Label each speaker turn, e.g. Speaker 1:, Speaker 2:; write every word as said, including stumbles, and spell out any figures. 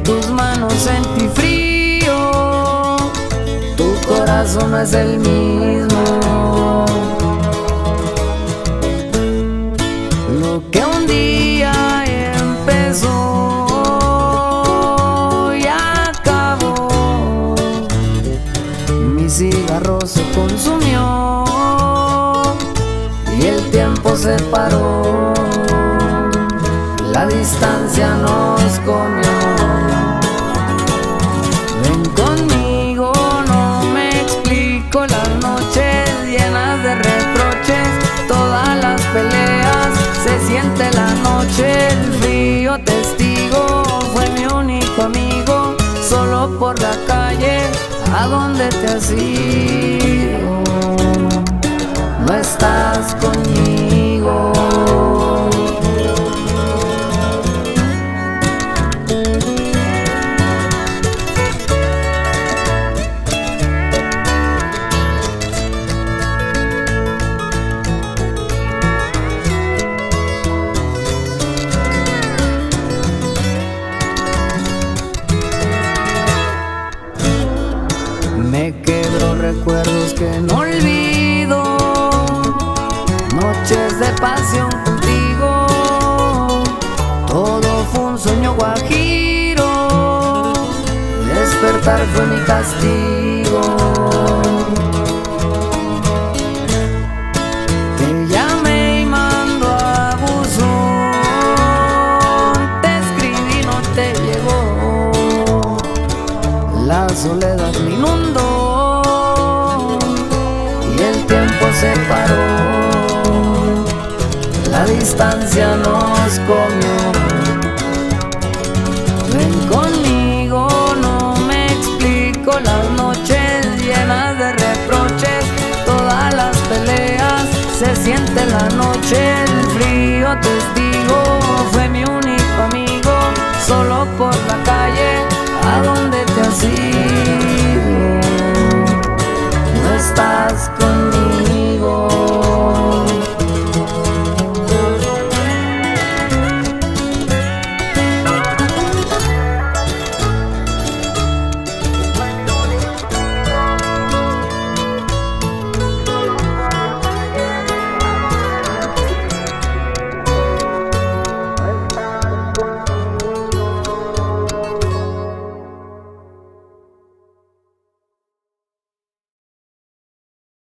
Speaker 1: tus manos sentí frío, tu corazón no es el mismo. Lo que un día empezó ya acabó, mi cigarro se consumió y el tiempo se paró, la distancia nos comió. Ven conmigo, no me explico las noches llenas de reproches, todas las peleas, se siente la noche, el frío testigo fue mi único amigo, solo por la calle, ¿a dónde te has ido? No estás conmigo. Me quebro recuerdos que no olvido, noches de pasión contigo, todo fue un sueño guajiro, despertar fue mi castigo. Te llamé y mando a buzón, te escribí, no te llegó, la soledad me inundó y el tiempo se paró, la distancia nos comió. Ven conmigo, no me explico las noches llenas de reproches, todas las peleas, se siente la noche, el frío testigo fue mi único amigo, solo por la calle, ¿a dónde te has ido? No estás conmigo.